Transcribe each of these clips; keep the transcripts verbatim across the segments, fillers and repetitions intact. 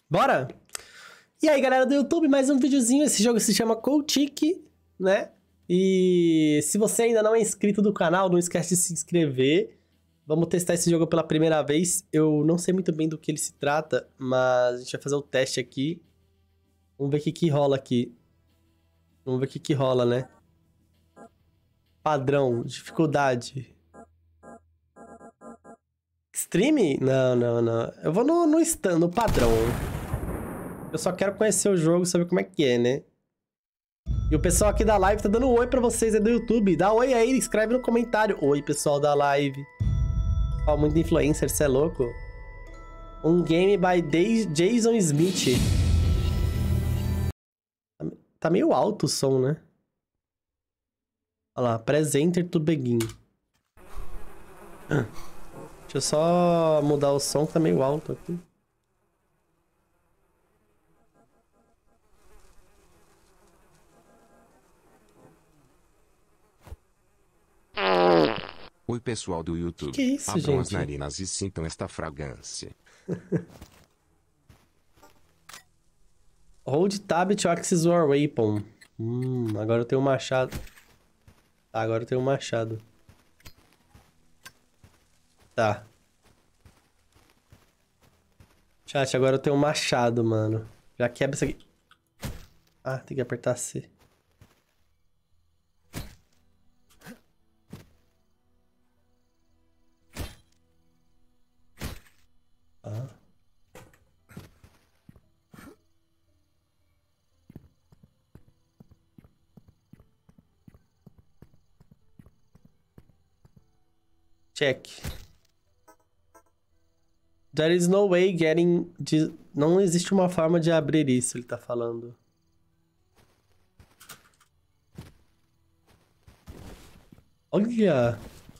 Bora? E aí, galera do YouTube, mais um videozinho. Esse jogo se chama Coltic, né? E se você ainda não é inscrito do canal, não esquece de se inscrever. Vamos testar esse jogo pela primeira vez. Eu não sei muito bem do que ele se trata, mas a gente vai fazer o teste aqui. Vamos ver o que que rola aqui. Vamos ver o que que rola, né? Padrão, dificuldade. Extreme? Não, não, não. Eu vou no, no stand, no padrão. Eu só quero conhecer o jogo, saber como é que é, né? E o pessoal aqui da live tá dando um oi pra vocês, é do YouTube. Dá oi aí, escreve no comentário. Oi, pessoal da live. Ó, muito influencer, cê é louco? Um game by Jason Smith. Tá meio alto o som, né? Olha lá, presenter to begin. Deixa eu só mudar o som, que tá meio alto aqui. Oi, pessoal do YouTube. Que isso, Abram as gente? narinas e sintam esta fragrância. Hold tab to access your weapon. Hum, agora eu tenho um machado. Tá, agora eu tenho um machado. Tá. Chat, agora eu tenho um machado, mano. Já quebra isso aqui. Ah, tem que apertar C. Ah. Check. There is no way getting... De... Não existe uma forma de abrir isso, ele tá falando. Olha!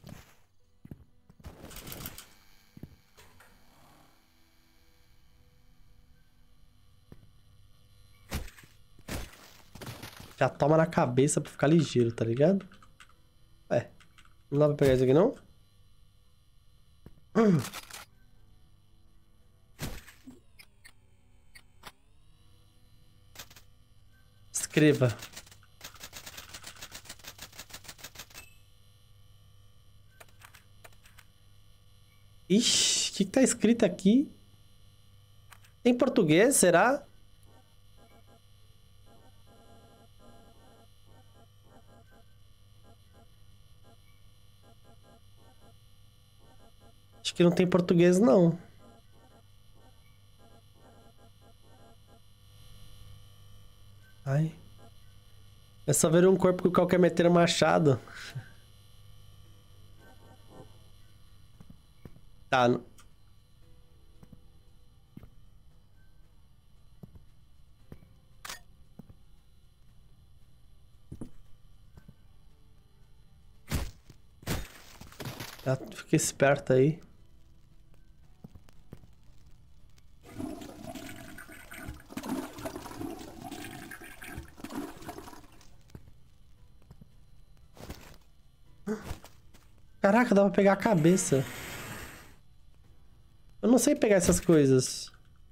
Já toma na cabeça pra ficar ligeiro, tá ligado? Ué, não dá pra pegar isso aqui, não? Hum. Escreva. Ixi, o que, que tá escrito aqui? Em português, será? Acho que não tem português, não. Ai. É só ver um corpo que o qualquer meter um machado. Tá. Tá, fica esperto aí. Caraca, dá pra pegar a cabeça. Eu não sei pegar essas coisas.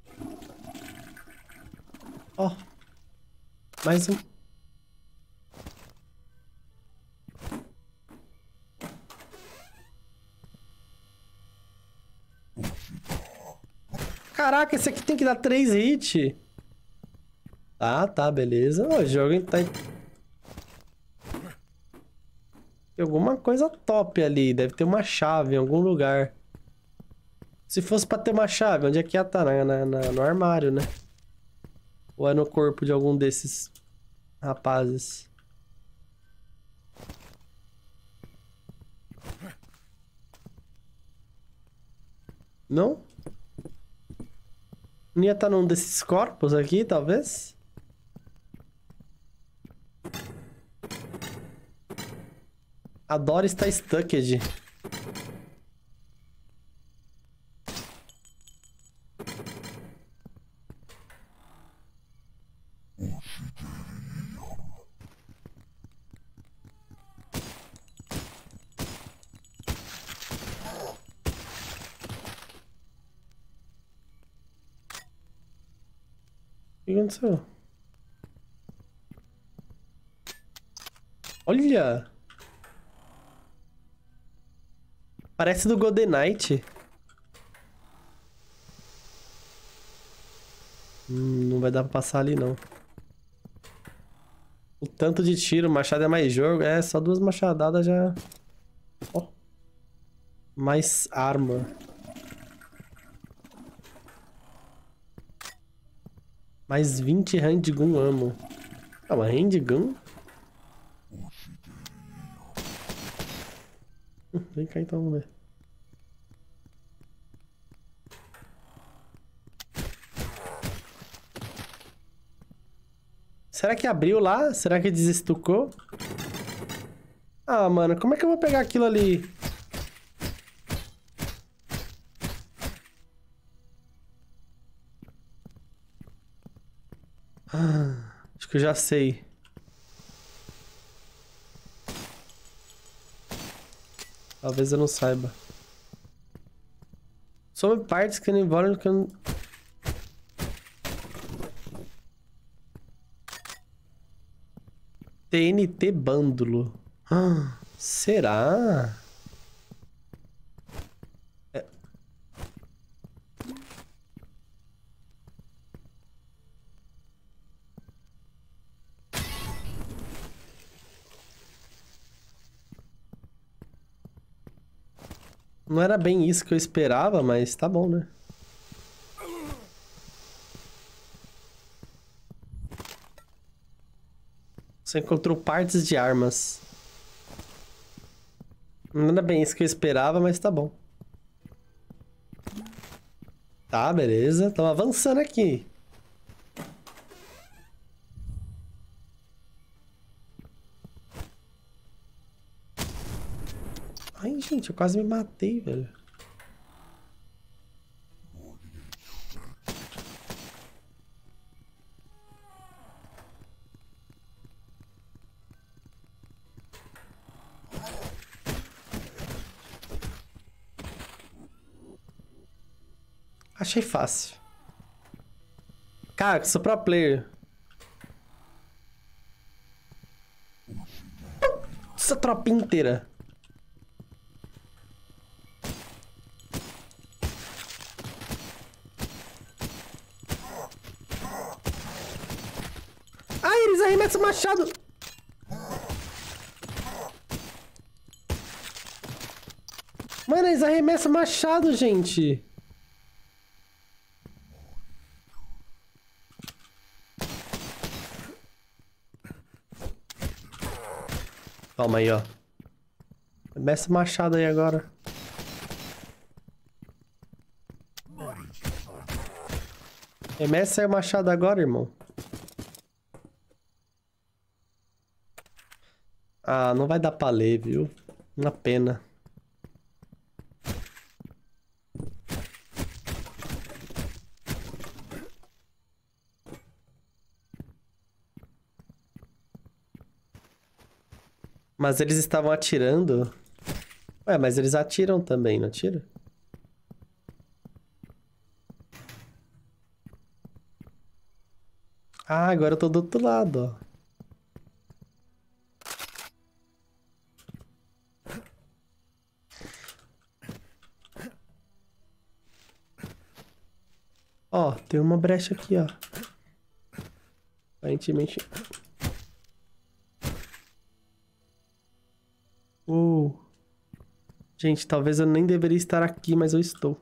Ó. Oh. Mais um. Caraca, esse aqui tem que dar três hits. Tá, tá, beleza. O jogo tá... Tem alguma coisa top ali. Deve ter uma chave em algum lugar. Se fosse pra ter uma chave, onde é que ia estar? Na, na, na, no armário, né? Ou é no corpo de algum desses rapazes? Não? Não ia estar num desses corpos aqui, talvez? A Dora está stucked. O que aconteceu? Olha! Parece do Golden Knight. Hum, não vai dar pra passar ali, não. O tanto de tiro, machado é mais jogo. É, só duas machadadas já... Ó. Mais arma. Mais vinte handgun ammo. Ah, uma handgun? Hum, vem cá então, vamos ver. Será que abriu lá? Será que desestucou? Ah, mano, como é que eu vou pegar aquilo ali? Ah, acho que eu já sei. Talvez eu não saiba. Some partes que não envolvem que eu não... T N T bândulo. Ah, será? É. Não era bem isso que eu esperava, mas tá bom, né? Você encontrou partes de armas. Não era bem isso que eu esperava, mas tá bom. Tá, beleza. Estamos avançando aqui. Ai, gente, eu quase me matei, velho. Achei fácil. Cara, sou pro player. Essa tropa inteira. Ai, eles arremessam o machado. Mano, eles arremessam o machado, gente. Toma aí, ó. Arremessa o machado aí agora. Arremessa aí o machado agora, irmão. Ah, não vai dar pra ler, viu? Uma pena. Mas eles estavam atirando. Ué, mas eles atiram também, não atiram? Ah, agora eu tô do outro lado, ó. Ó, tem uma brecha aqui, ó. Aparentemente... Uh. Gente, talvez eu nem deveria estar aqui, mas eu estou.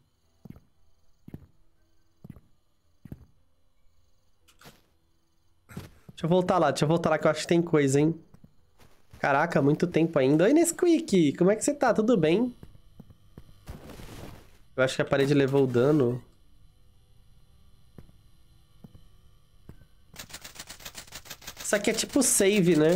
Deixa eu voltar lá, deixa eu voltar lá que eu acho que tem coisa, hein? Caraca, muito tempo ainda. Oi, Nesquik, como é que você tá? Tudo bem? Eu acho que a parede levou o dano. Isso aqui é tipo save, né?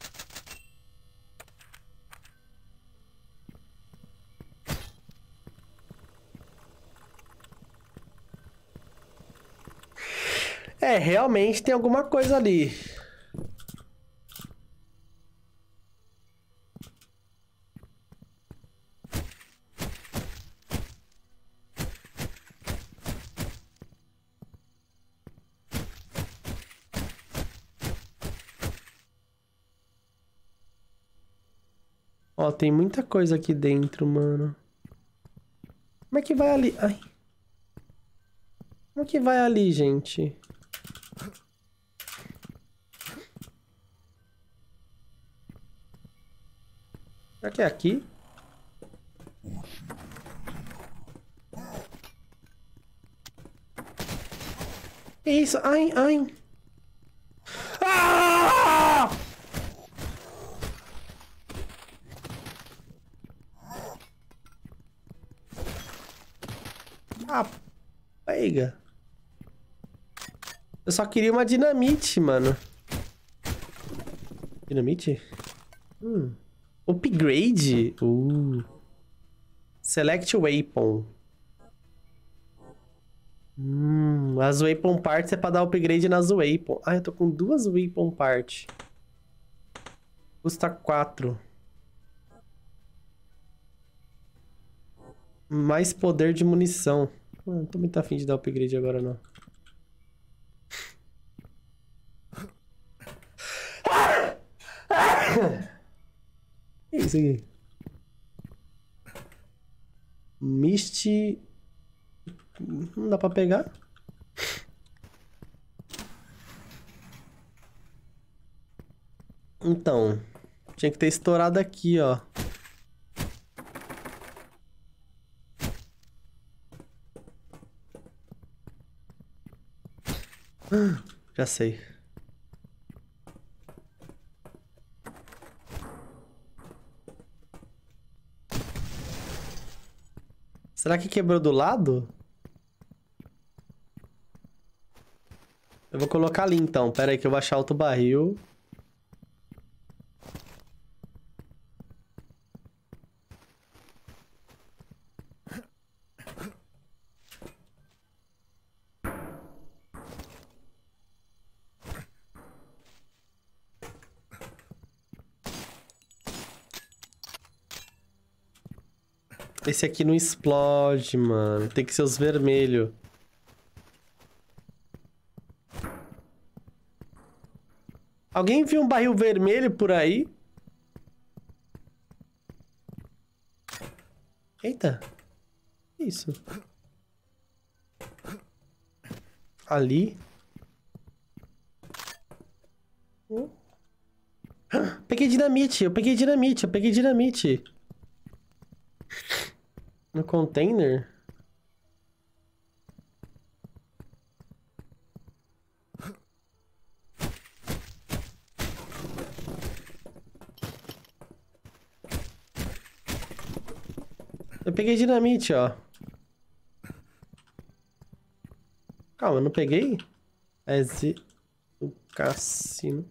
É, realmente tem alguma coisa ali. Ó, tem muita coisa aqui dentro, mano. Como é que vai ali? Ai. Como é que vai ali, gente? Será que é aqui? Que isso? Ai, ai. Ah! Ah, pega. Eu só queria uma dinamite, mano. Dinamite? Hum. Upgrade? Uh. Select Weapon. Hum, as Weapon Parts é pra dar upgrade nas Weapon. Ah, eu tô com duas Weapon Parts. Custa quatro. Mais poder de munição. Ah, não tô muito afim de dar upgrade agora, não. Que isso aqui? Mist... Não dá pra pegar? Então, tinha que ter estourado aqui, ó. Já sei. Será que quebrou do lado? Eu vou colocar ali então. Pera aí que eu vou achar outro barril. Esse aqui não explode, mano. Tem que ser os vermelhos. Alguém viu um barril vermelho por aí? Eita. Que isso? Ali. Oh. Peguei dinamite. Eu peguei dinamite. Eu peguei dinamite. No container? Eu peguei dinamite, ó. Calma, eu não peguei? É Z... O cassino.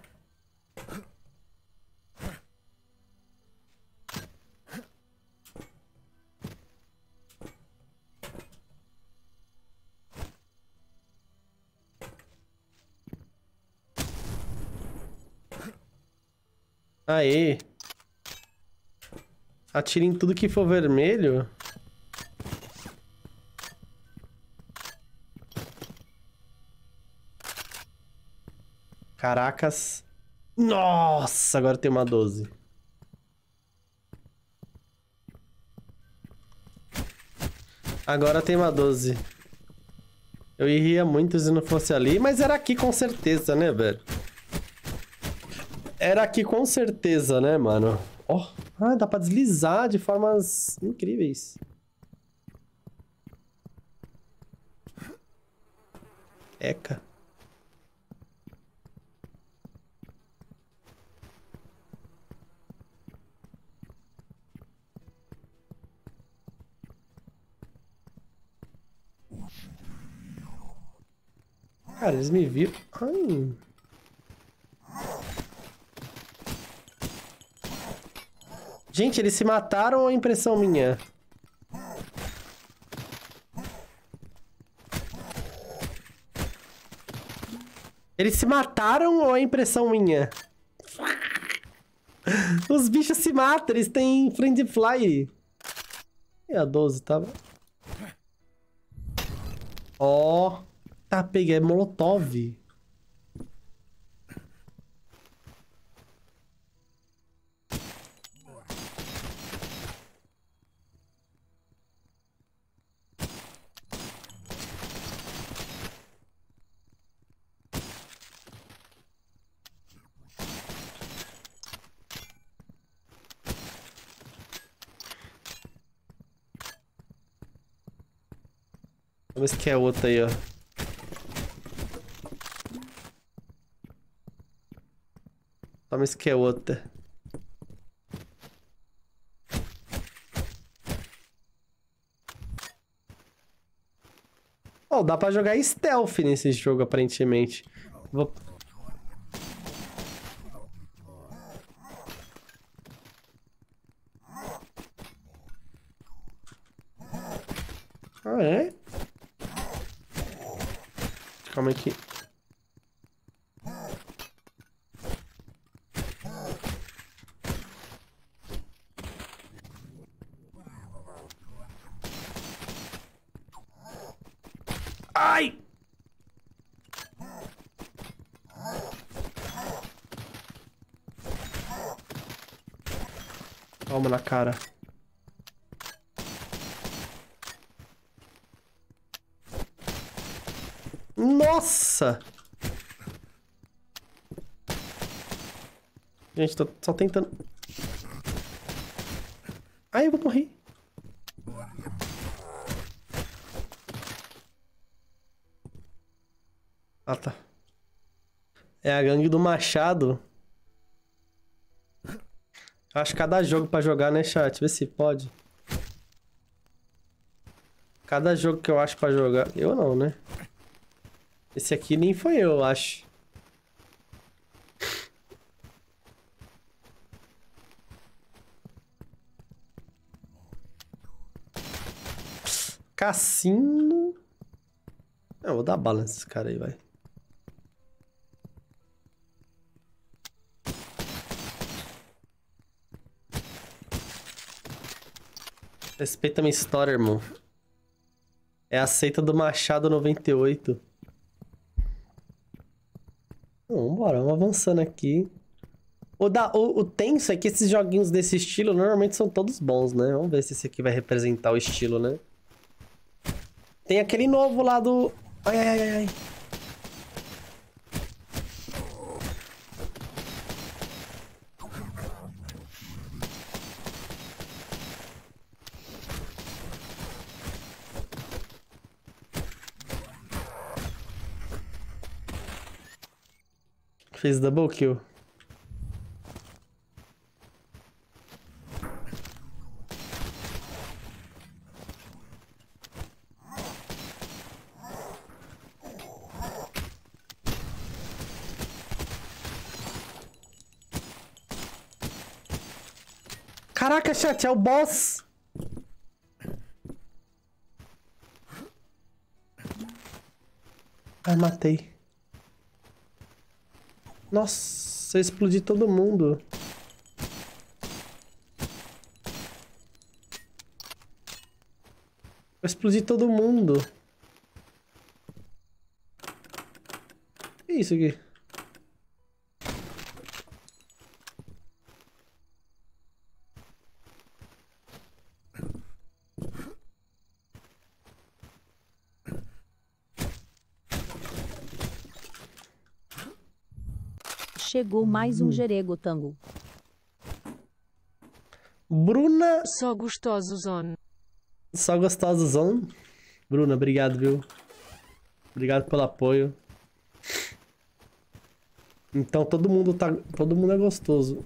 Aê. Atire em tudo que for vermelho. Caracas. Nossa, agora tem uma doze. Agora tem uma doze. Eu iria muito se não fosse ali, mas era aqui com certeza, né, velho? Era aqui com certeza, né, mano? Ó, oh. Ah, dá pra deslizar de formas incríveis. Eca. Cara, eles me viram. Ai. Gente, eles se mataram ou é impressão minha? Eles se mataram ou é impressão minha? Os bichos se matam, eles têm friendly fly. E a doze tava... Ó. Oh. Tá, peguei. É molotov. Vamos ver se quer outra aí, ó. Vamos ver se quer outra. Oh, dá pra jogar stealth nesse jogo, aparentemente. Vou... Ah, é? Calma aqui. Ai! Toma na cara. Nossa! Gente, tô só tentando... Ai, eu vou morrer. Ah, tá. É a gangue do Machado. Acho cada jogo pra jogar, né, chat? Vê se pode. Cada jogo que eu acho pra jogar... Eu não, né? Esse aqui nem foi eu, acho. Cassino... Não, eu vou dar bala nesse cara aí, vai. Respeita minha história, irmão. É a seita do Machado noventa e oito. Vambora, vamos avançando aqui. O, da, o, o tenso é que esses joguinhos desse estilo normalmente são todos bons, né? Vamos ver se esse aqui vai representar o estilo, né? Tem aquele novo lá do... Ai, ai, ai, ai. Fez double kill. Caraca, chat, é o boss! Ai, matei. Nossa, eu explodi todo mundo. Eu explodi todo mundo. Que isso aqui? Chegou mais um Jerego Tango. Bruna... Só gostosos on. Só gostosos on. Bruna, obrigado, viu? Obrigado pelo apoio. Então todo mundo tá... Todo mundo é gostoso.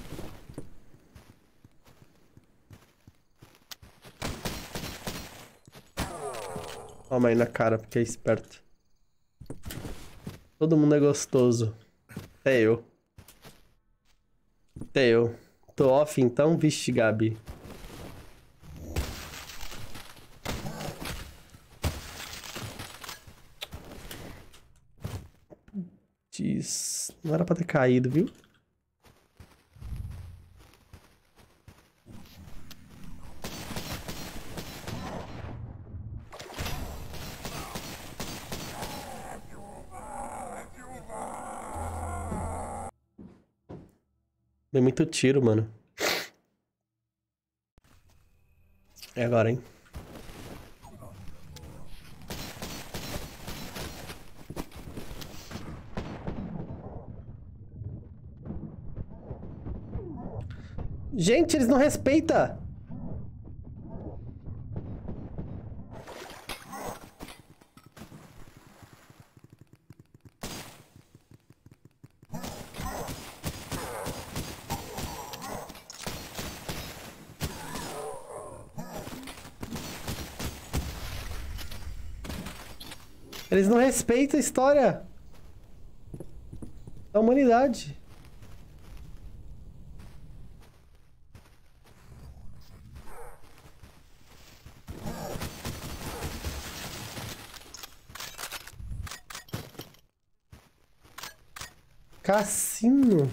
Toma aí na cara, porque é esperto. Todo mundo é gostoso. Até eu. Até eu. Tô off então? Vixe, Gabi. Putz. Não era pra ter caído, viu? Dei muito tiro, mano. É agora, hein? Gente, eles não respeitam! Eles não respeitam a história da humanidade. Cassino.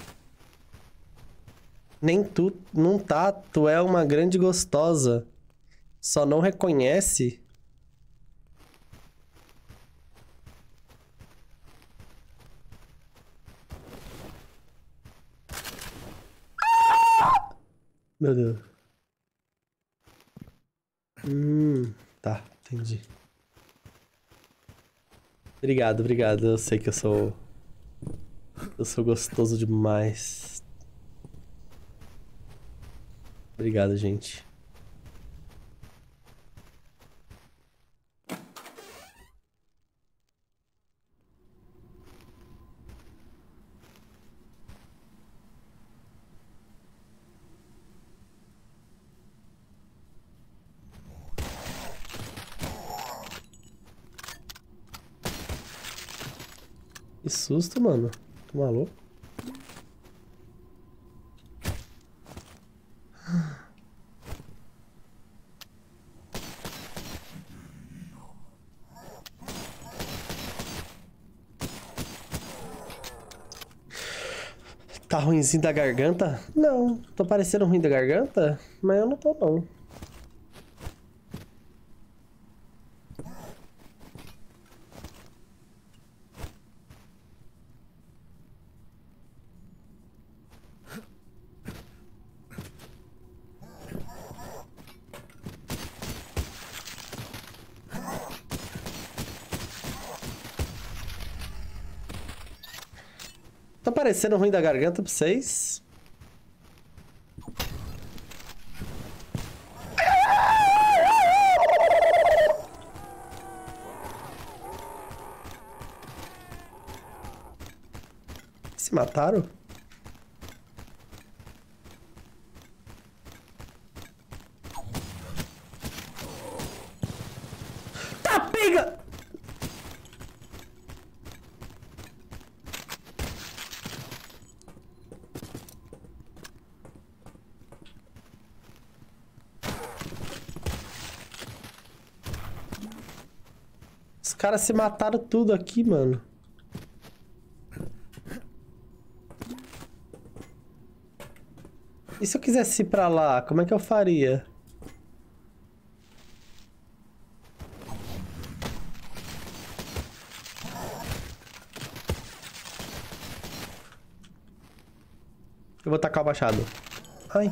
Nem tu, não tá, tu é uma grande gostosa. Só não reconhece. Meu Deus. Hum, tá, entendi. Obrigado, obrigado. Eu sei que eu sou... Eu sou gostoso demais. Obrigado, gente. Que susto, mano. Tô maluco. Tá ruimzinho da garganta? Não, tô parecendo ruim da garganta, mas eu não tô não. Tá parecendo ruim da garganta pra vocês? Se mataram? Tá, pega! Os caras se mataram tudo aqui, mano. E se eu quisesse ir pra lá, como é que eu faria? Eu vou tacar o machado. Ai.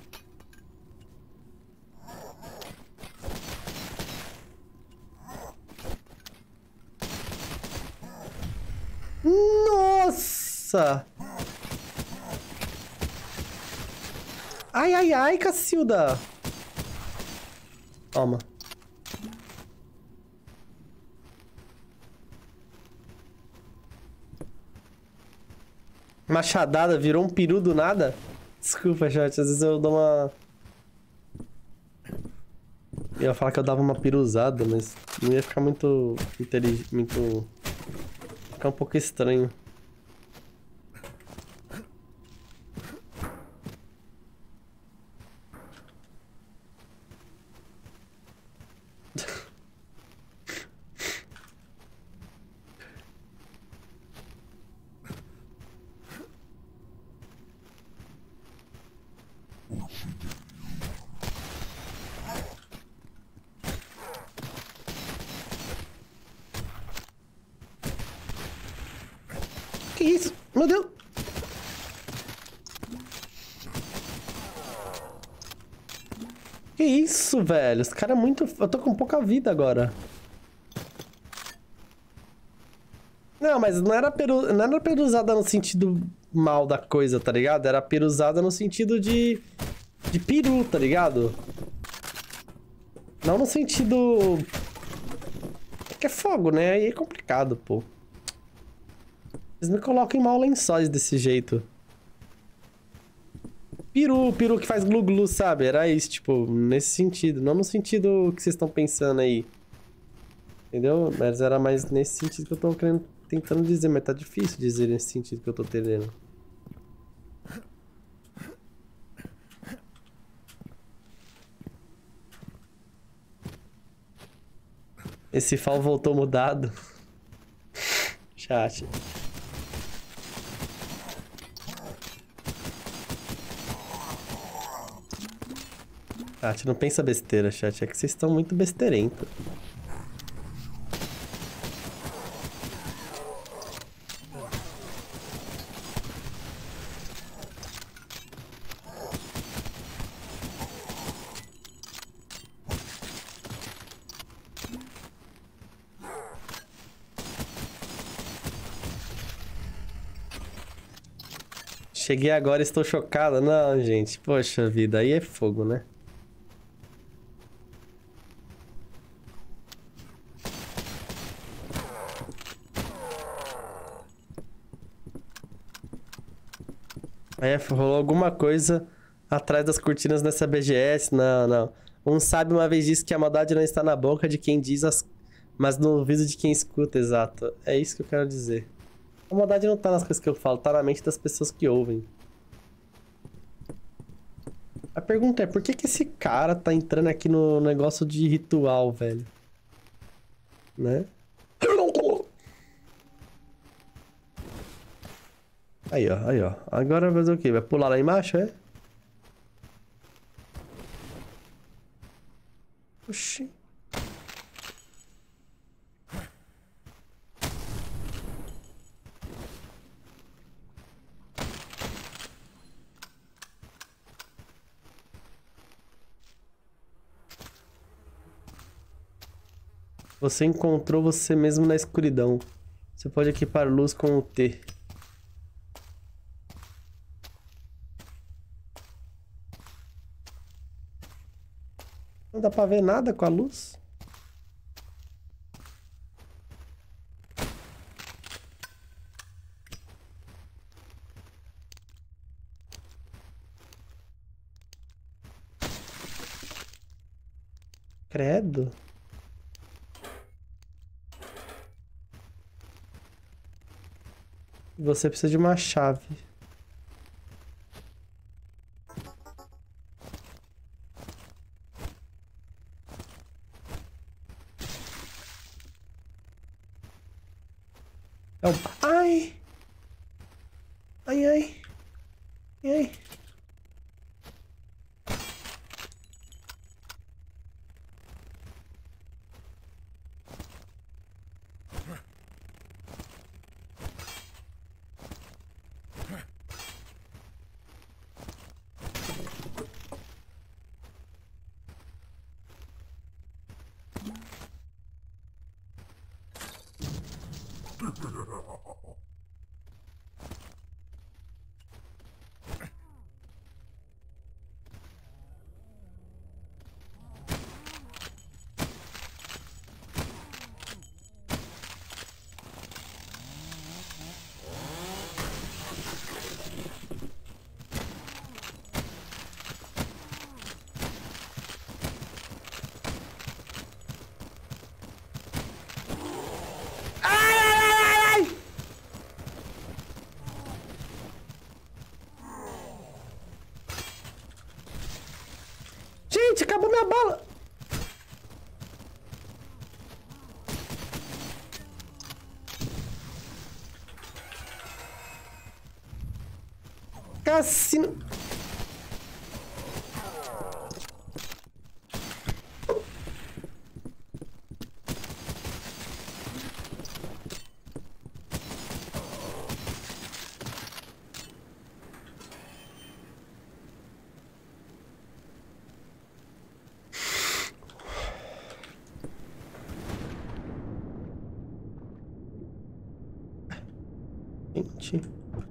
Nossa! Ai, ai, ai, Cacilda! Toma. Machadada, virou um peru do nada? Desculpa, chat, às vezes eu dou uma... Eu ia falar que eu dava uma piruzada, mas não ia ficar muito... inteligente, muito... Ficar um pouco estranho. Que isso? Meu Deus! Que isso, velho? Esse cara é muito... Eu tô com pouca vida agora. Não, mas não era, peru... não era peruzada no sentido mal da coisa, tá ligado? Era peruzada no sentido de... De peru, tá ligado? Não no sentido... É que é fogo, né? Aí é complicado, pô. Eles me colocam em mal lençóis desse jeito. Peru, peru que faz glu-glu, sabe? Era isso, tipo, nesse sentido. Não no sentido que vocês estão pensando aí. Entendeu? Mas era mais nesse sentido que eu tô querendo, tentando dizer, mas tá difícil dizer nesse sentido que eu tô tendo. Esse fal voltou mudado. Chat. Chat, não pensa besteira, chat. É que vocês estão muito besteirentos. Cheguei agora e estou chocada. Não, gente. Poxa vida, aí é fogo, né? Aí rolou alguma coisa atrás das cortinas nessa B G S. Não, não. Um sábio uma vez disse que a maldade não está na boca de quem diz, as... mas no ouvido de quem escuta, exato. É isso que eu quero dizer. A maldade não tá nas coisas que eu falo, tá na mente das pessoas que ouvem. A pergunta é, por que que esse cara tá entrando aqui no negócio de ritual, velho? Né? Aí, ó, aí, ó. Agora vai fazer o quê? Vai pular lá embaixo, é? Oxi. Você encontrou você mesmo na escuridão. Você pode equipar luz com o T. Não dá pra ver nada com a luz? Credo. Você precisa de uma chave. É um... Ai! Ai, ai. Ai. Gente, acabou minha bala. Cassino. Gente.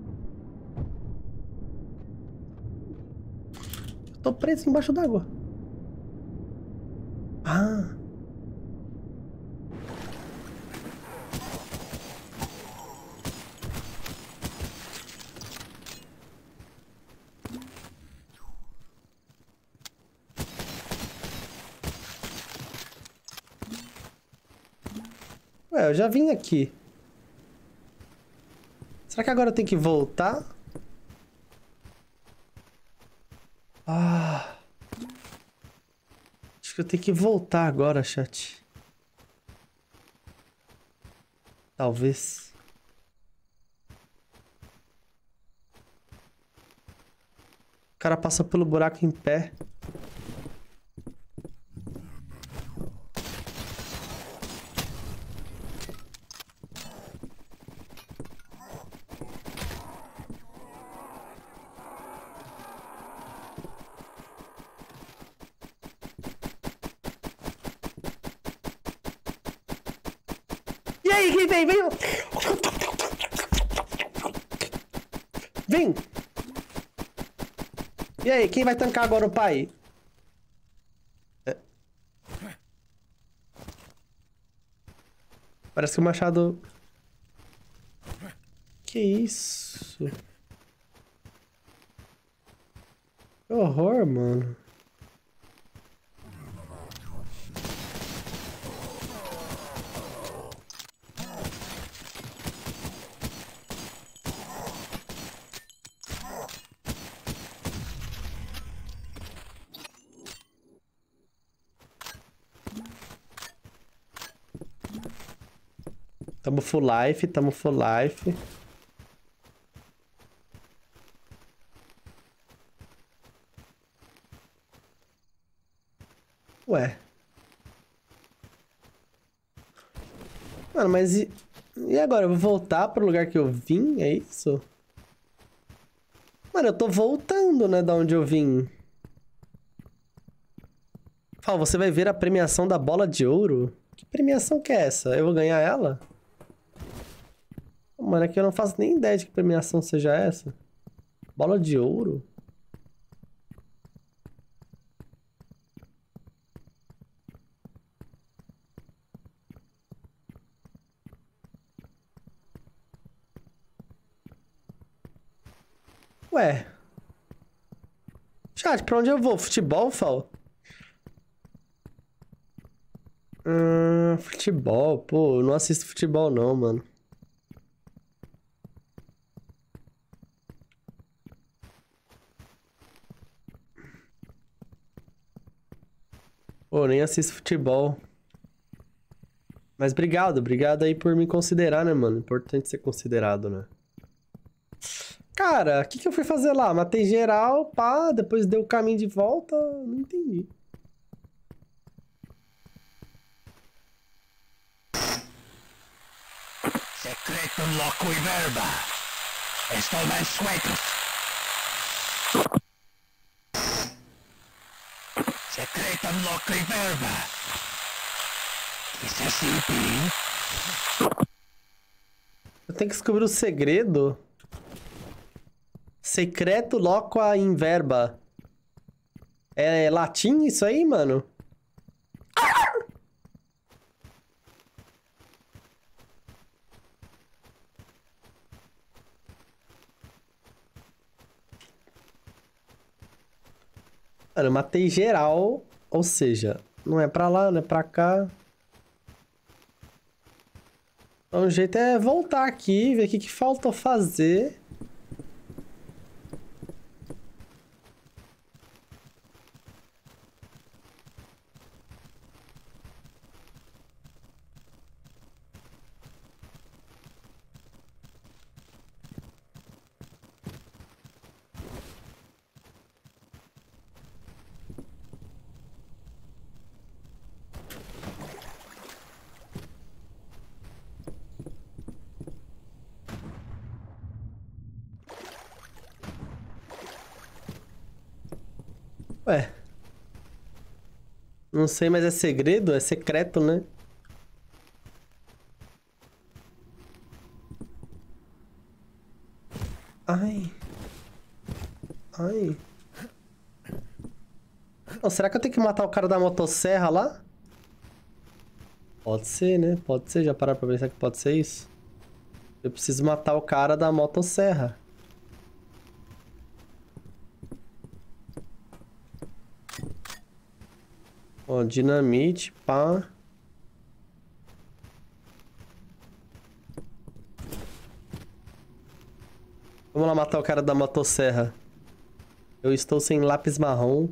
Eu tô preso embaixo d'água. Ah. eu já vim aqui. Será que agora eu tenho que voltar? Ah... Acho que eu tenho que voltar agora, chat. Talvez. O cara passa pelo buraco em pé. E aí, quem vem? Vem! Vem! E aí, quem vai tancar agora o pai? É. Parece que o machado... Que isso? Que horror, mano. Tamo full life, tamo full life. Ué. Mano, mas e... E agora? Eu vou voltar pro lugar que eu vim? É isso? Mano, eu tô voltando, né? Da onde eu vim. Fala, você vai ver a premiação da bola de ouro? Que premiação que é essa? Eu vou ganhar ela? Mano, é que eu não faço nem ideia de que premiação seja essa. Bola de ouro? Ué. Chat, pra onde eu vou? Futebol, Fal? Hum, futebol. Pô, eu não assisto futebol não, mano. Pô, nem assisto futebol. Mas obrigado, obrigado aí por me considerar, né, mano? Importante ser considerado, né? Cara, o que que eu fui fazer lá? Matei geral, pá, depois deu o caminho de volta, não entendi. Secretum locui verba. Estou mais suecos. Secretum locui verba. Isso é simples. Eu tenho que descobrir o segredo. Secreto loqua in verba. É latim isso aí, mano? Mano, eu matei geral. Ou seja, não é pra lá, não é pra cá. Então, o jeito é voltar aqui, ver o que que faltou fazer. Ué. Não sei, mas é segredo? É secreto, né? Ai. Ai. Não, será que eu tenho que matar o cara da motosserra lá? Pode ser, né? Pode ser. Já pararam pra pensar que pode ser isso? Eu preciso matar o cara da motosserra. Ó, dinamite, pá. Vamos lá matar o cara da motosserra. Eu estou sem lápis marrom.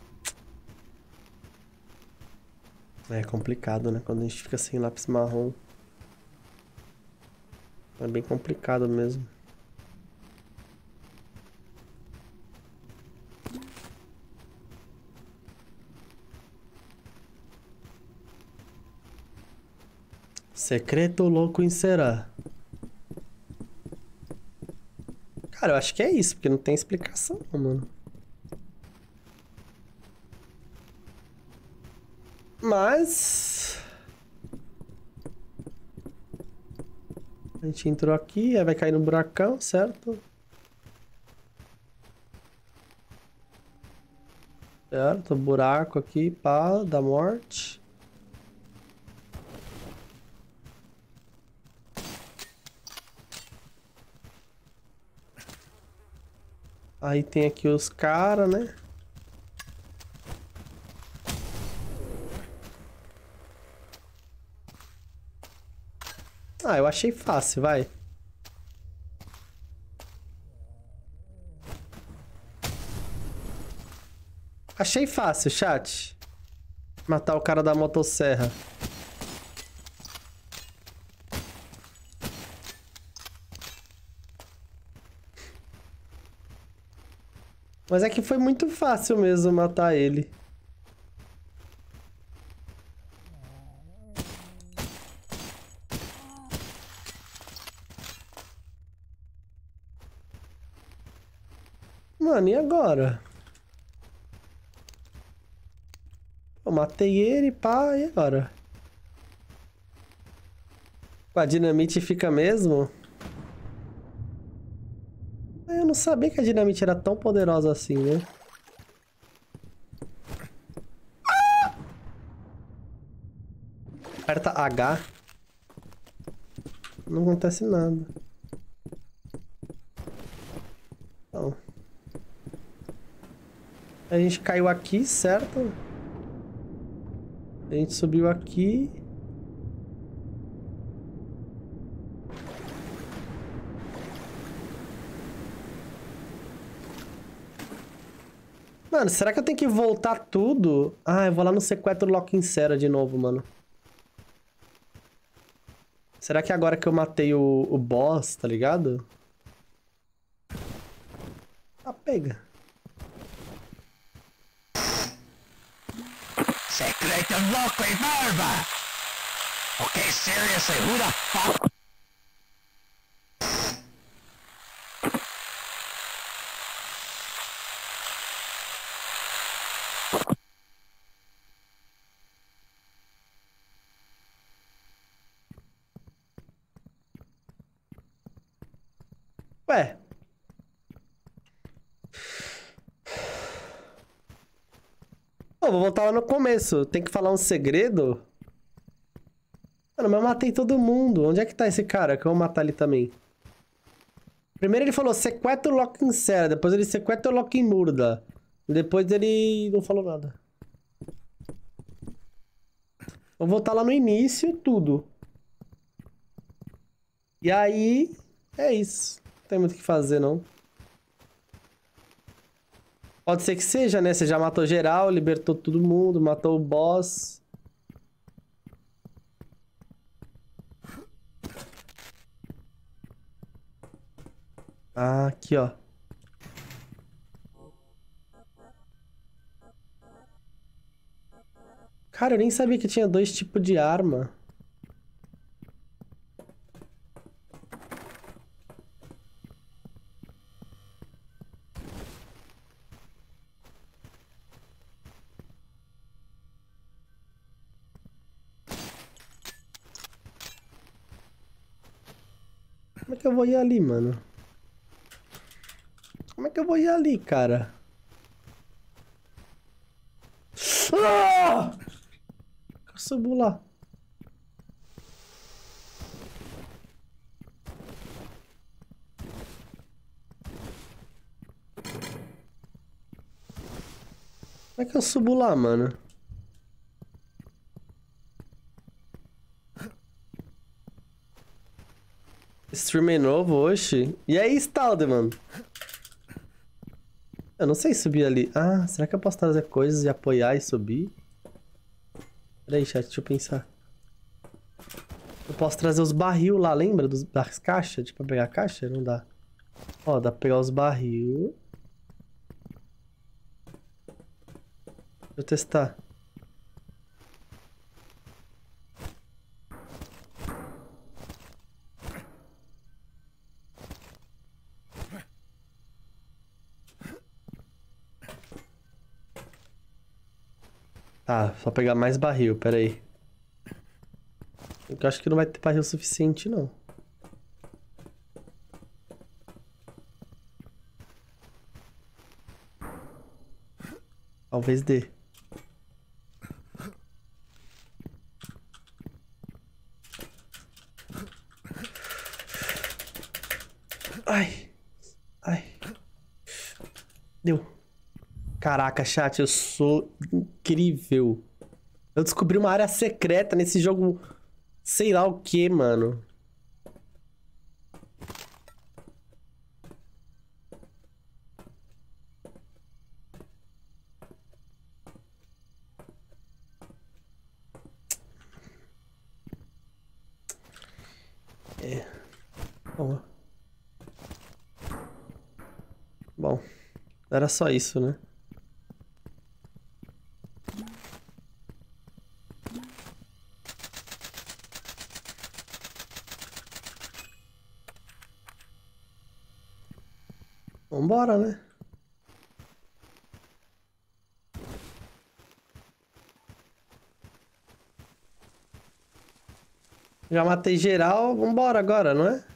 É complicado, né? Quando a gente fica sem lápis marrom. É bem complicado mesmo. Secreto louco em será. Cara, eu acho que é isso, porque não tem explicação, mano. Mas... a gente entrou aqui, aí vai cair no buracão, certo? Certo, buraco aqui, pá, da morte. Aí tem aqui os caras, né? Ah, eu achei fácil, vai. Achei fácil, chat. Matar o cara da motosserra. Mas é que foi muito fácil mesmo matar ele. Mano, e agora? Eu matei ele, pá, e agora? A dinamite fica mesmo? Eu não sabia que a dinamite era tão poderosa assim, né? Aperta H. Não acontece nada. Não. A gente caiu aqui, certo? A gente subiu aqui. Mano, será que eu tenho que voltar tudo? Ah, eu vou lá no sequestro Lock in Sera de novo, mano. Será que agora que eu matei o, o boss, tá ligado? Ah, pega. Secreto Loco e Barba! Okay, seriously, who the fuck? Ué. Pô, vou voltar lá no começo. Tem que falar um segredo? Mano, mas eu matei todo mundo. Onde é que tá esse cara? Que eu vou matar ele também. Primeiro ele falou sequestro Lock in Sera. Depois ele sequestro Lock in Murda. Depois ele não falou nada. Vou voltar lá no início, tudo. E aí... é isso. Não tem muito o que fazer, não. Pode ser que seja, né? Você já matou geral, libertou todo mundo, matou o boss. Ah, aqui, ó. Cara, eu nem sabia que tinha dois tipos de arma. Como é que eu vou ir ali, mano? Como é que eu vou ir ali, cara? Ah! Eu subo lá. Como é que eu subo lá, mano? Streamer novo, oxe. E aí, Stalder, mano? Eu não sei subir ali. Ah, será que eu posso trazer coisas e apoiar e subir? Peraí, chat, deixa eu pensar. Eu posso trazer os barril lá, lembra? Dos, das caixas? Tipo, pra pegar a caixa? Não dá. Ó, dá pra pegar os barril. Deixa eu testar. Tá, só pegar mais barril, pera aí. Eu acho que não vai ter barril suficiente, não. Talvez dê. Ai. Ai. Deu. Caraca, chat, eu sou incrível. Eu descobri uma área secreta nesse jogo, sei lá o que, mano. É. Bom. Bom, era só isso, né? Vambora, né? Já matei geral, vambora agora, não é?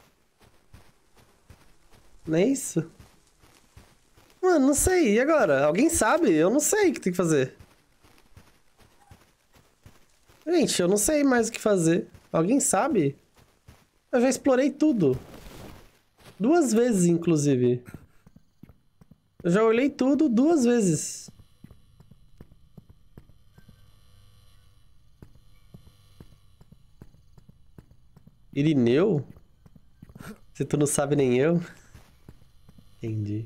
Não é isso? Mano, não sei, e agora? Alguém sabe? Eu não sei o que tem que fazer. Gente, eu não sei mais o que fazer. Alguém sabe? Eu já explorei tudo. Duas vezes, inclusive. Eu já olhei tudo duas vezes. Irineu? Se tu não sabe nem eu. Entendi.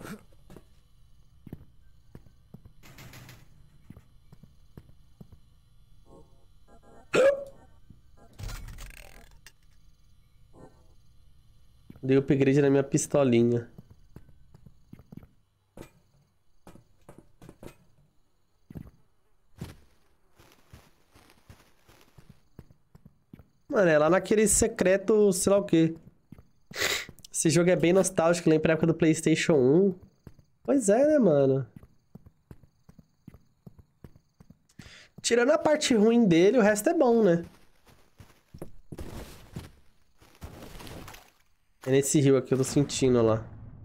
Dei upgrade na minha pistolinha. Mano, é lá naquele secreto, sei lá o quê. Esse jogo é bem nostálgico, lembra a época do PlayStation um. Pois é, né, mano? Tirando a parte ruim dele, o resto é bom, né? É nesse rio aqui, eu tô sentindo, ó lá.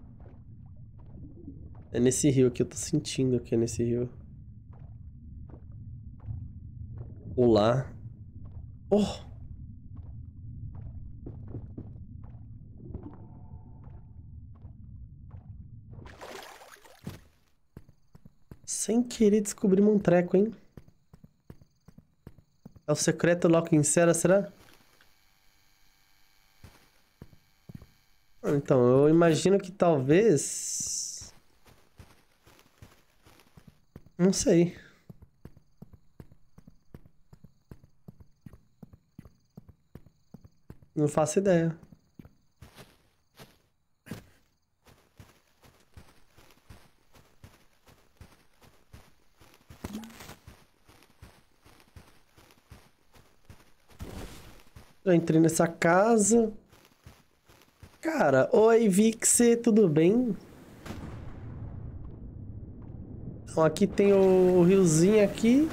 É nesse rio aqui, eu tô sentindo aqui, é nesse rio. Olá. Oh! Sem querer descobrimos um treco, hein? É o secreto Lock in Cera, será? Então, eu imagino que talvez... Não sei. Não faço ideia. Eu entrei nessa casa. Cara, oi Vix, tudo bem? Então aqui tem o riozinho aqui.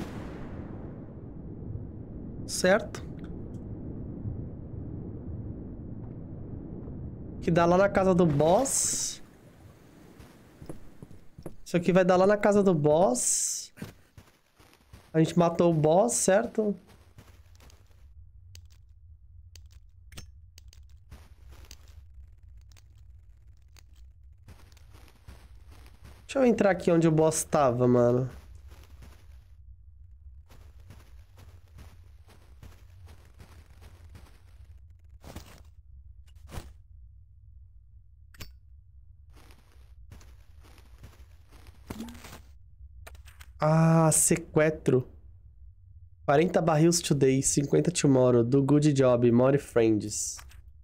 Certo? Que dá lá na casa do boss. Isso aqui vai dar lá na casa do boss. A gente matou o boss, certo? Deixa eu entrar aqui onde o boss tava, mano. Ah, sequestro. quarenta barris today, cinquenta tomorrow. Do good job, more friends.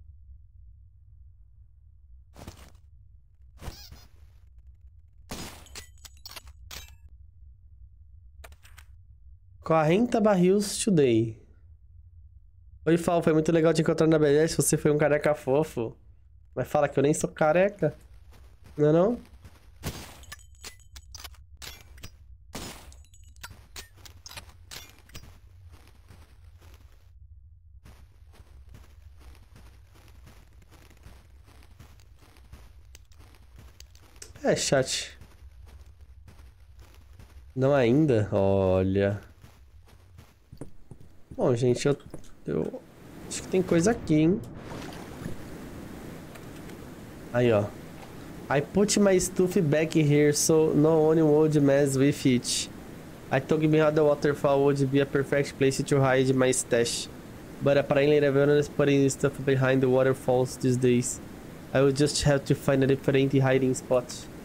quarenta barris today. Oi, Fal, foi muito legal te encontrar na B S. Você foi um careca fofo. Mas fala que eu nem sou careca. Não é não? É, chat. Não ainda? Olha. Bom, gente, eu... Eu acho que tem coisa aqui, hein? Aí, ó. I put my stuff back here so no one would mess with it. I told me how the waterfall would be a perfect place to hide my stash. But apparently everyone is putting stuff behind the waterfalls these days. I will just have to find a different hiding spot.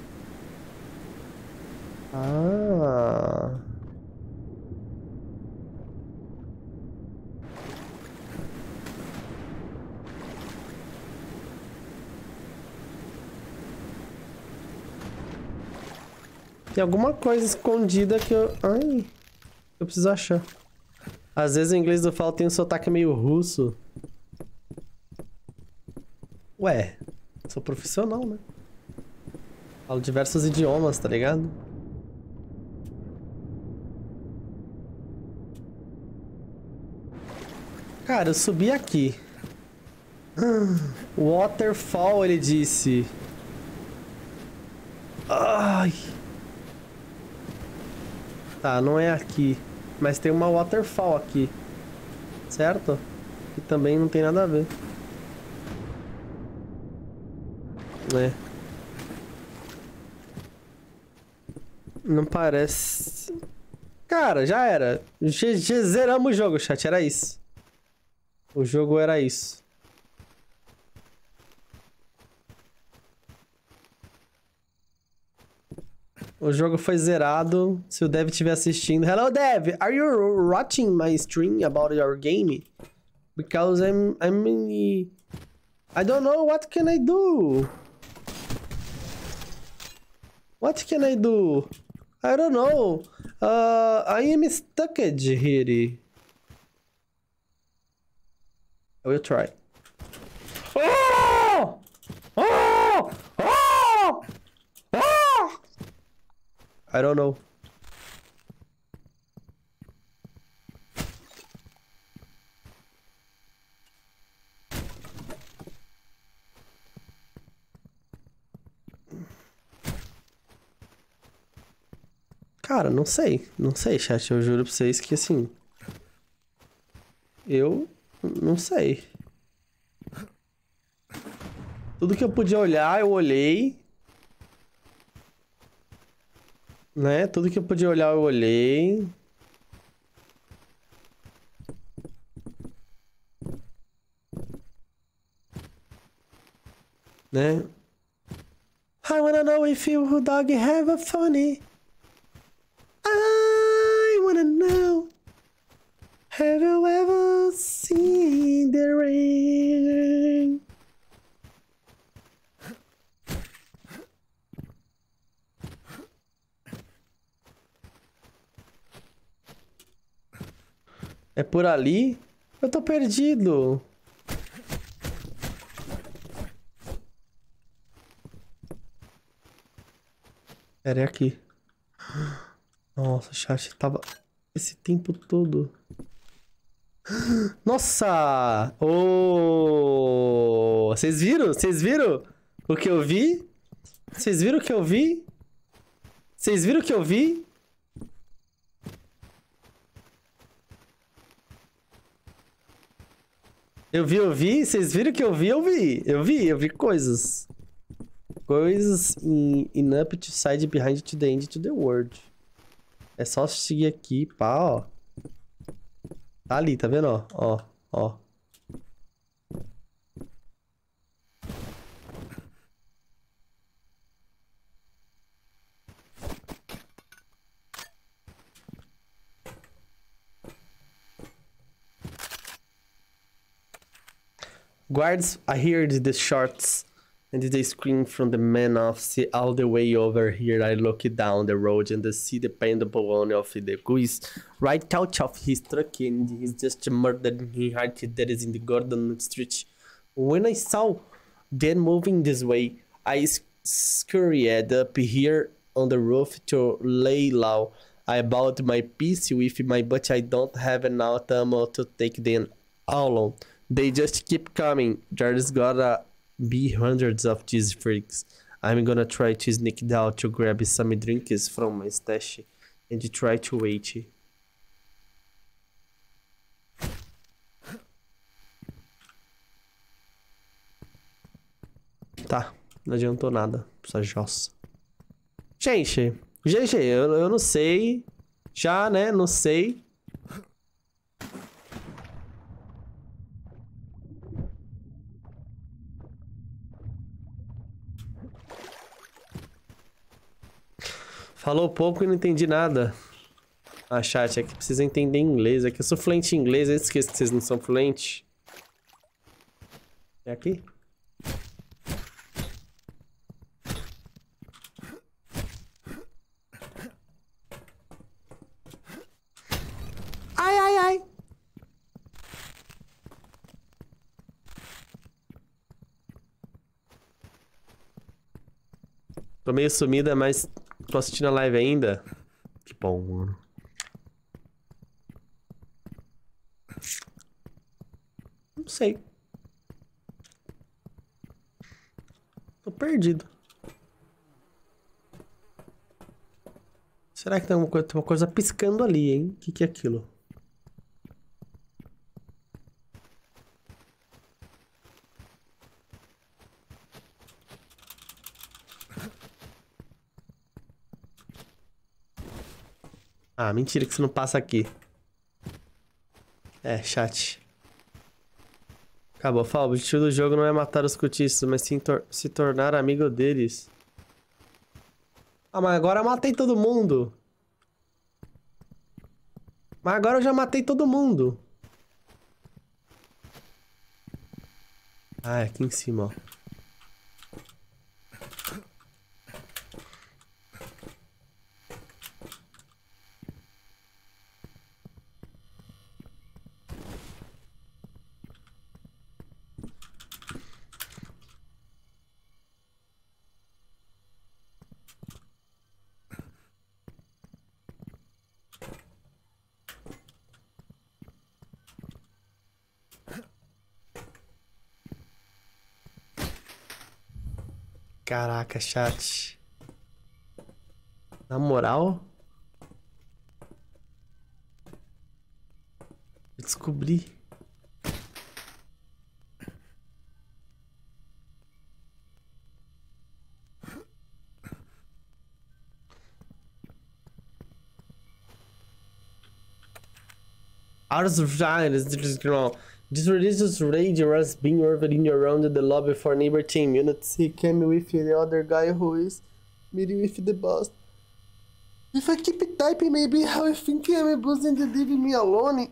Ah... Tem alguma coisa escondida que eu... Ai... Eu preciso achar. Às vezes o inglês do Falo tem um sotaque meio russo. Ué, sou profissional, né? Falo diversos idiomas, tá ligado? Cara, eu subi aqui. Waterfall, ele disse. Ai... Tá, não é aqui. Mas tem uma waterfall aqui. Certo? Que também não tem nada a ver. É. Não parece... Cara, já era. G G, zeramos o jogo, chat. Era isso. O jogo era isso. O jogo foi zerado. Se o Dev estiver assistindo... Hello, Dev! Are you watching my stream about your game? Because I'm... I'm... I don't know what can I do. What can I do? I don't know. Uh, I am stuck here. I will try. Oh! Oh! Oh! Oh! I don't know. Cara, não sei. Não sei, chat. Eu juro pra vocês que assim... Eu não sei. Tudo que eu podia olhar, eu olhei. Né? Tudo que eu podia olhar, eu olhei. Né? I wanna know if you dog have a funny. I wanna know. Have you ever seen the rain? É por ali? Eu tô perdido. Pera, é aqui. Nossa, chat, tava esse tempo todo. Nossa! Oh! Vocês viram? Vocês viram o que eu vi? Vocês viram o que eu vi? Vocês viram o que eu vi? Eu vi, eu vi. Vocês viram o que eu vi? Eu vi. Eu vi, eu vi coisas. Coisas in, in up to side behind to the end to the world. É só seguir aqui, pá, ó. Tá ali, tá vendo, ó? Ó, ó. Guards, I hear the shots and they scream from the man off. See all the way over here. I look down the road and see the pendable one of the goose right out of his truck, and he's just murdered he heart that is in the Gordon Street. When I saw them moving this way, I scurried up here on the roof to lay low. I bought my piece with my, but I don't have enough ammo to take them all on. They just keep coming. There's gotta be hundreds of these freaks. I'm gonna try to sneak down to grab some drinks from my stash and try to wait. Tá, não adiantou nada essa jossa. Gente, G G, eu, eu não sei. Já, né? Não sei. Falou pouco e não entendi nada. Ah, chat, é que precisa entender inglês. É que eu sou fluente em inglês, eu esqueço que vocês não são fluentes. É aqui? Ai, ai, ai. Tô meio sumida, mas tô assistindo a live ainda. Que bom, mano. Não sei. Tô perdido. Será que tem uma coisa, tem uma coisa piscando ali, hein? O que que é aquilo? Ah, mentira que você não passa aqui. É, chat. Acabou. Fala, o objetivo do jogo não é matar os cultistas, mas sim tor se tornar amigo deles. Ah, mas agora eu matei todo mundo. Mas agora eu já matei todo mundo. Ah, é aqui em cima, ó. Caraca, chat. Na moral, eu descobri. Ours of Giants, this religious rage was being orbiting around the lobby for neighbor team units. He came with the other guy who is meeting with the boss. If I keep typing, maybe how I think I'm bossing to leave me alone.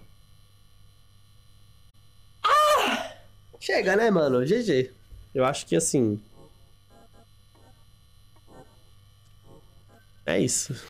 Ah! Chega, né, mano? G G. Eu acho que assim. É isso.